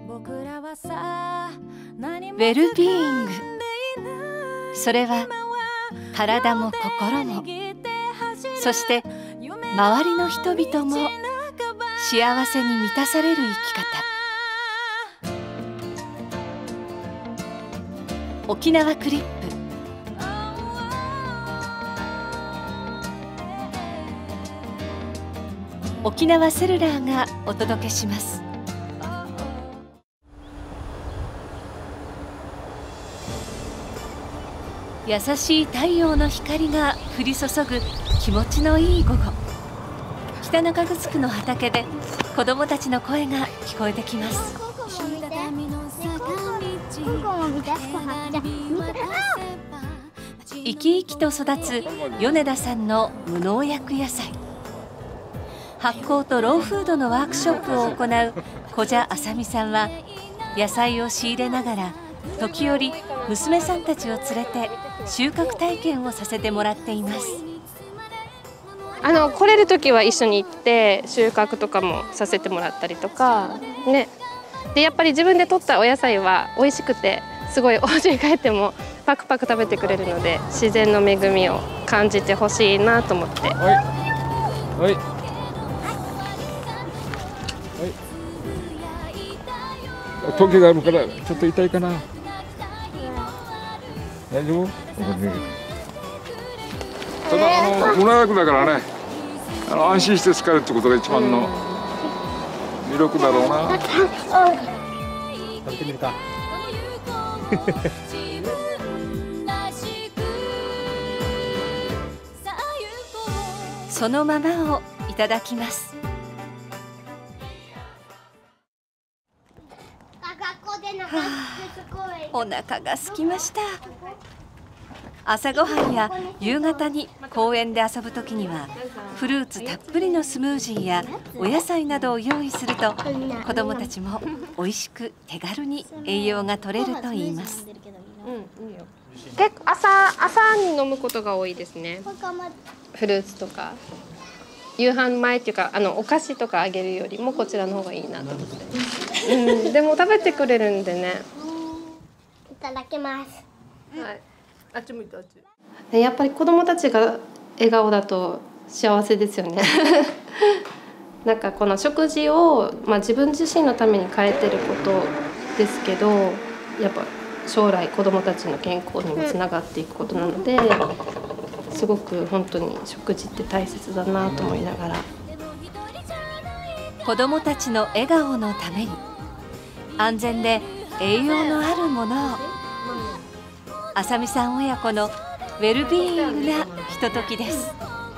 ウェルビーイング、それは体も心も、そして周りの人々も幸せに満たされる生き方。沖縄クリップ。沖縄セルラーがお届けします。優しい太陽の光が降り注ぐ気持ちのいい午後、北中城の畑で子どもたちの声が聞こえてきます。生き生きと育つ米田さんの無農薬野菜。発酵とローフードのワークショップを行う小謝あさみさんは、野菜を仕入れながら時折娘さんたちを連れて収穫体験をさせてもらっています。 来れる時は一緒に行って収穫とかもさせてもらったりとかね。でやっぱり自分で採ったお野菜は美味しくて、すごいお家に帰ってもパクパク食べてくれるので、自然の恵みを感じてほしいなと思って。はい。 トゲがあるからちょっと痛いかな。大丈夫？ただ無農薬だからね、安心して使えるってことが一番の魅力だろうな。 食べてみるか。 そのままをいただきます。お腹が空きました。朝ごはんや夕方に公園で遊ぶときには、フルーツたっぷりのスムージーやお野菜などを用意すると、子どもたちも美味しく手軽に栄養が取れるといいます。 結構朝に飲むことが多いですね。フルーツとか夕飯前っていうか、お菓子とかあげるよりもこちらの方がいいなと思って、でも食べてくれるんでね。 いただきます。 はい、あっち向いてあっち。やっぱり子どもたちが笑顔だと幸せですよね。なんかこの食事を、自分自身のために変えてることですけど、やっぱ将来子どもたちの健康にもつながっていくことなので、すごく本当に食事って大切だなと思いながら。 子どもたちの笑顔のために、安全で栄養のあるものを。あさみさん親子のウェルビーイングなひとときです。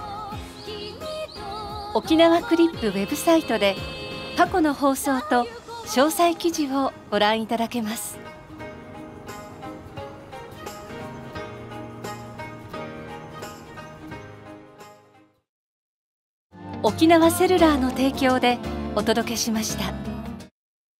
沖縄クリップウェブサイトで過去の放送と詳細記事をご覧いただけます。沖縄セルラーの提供でお届けしました。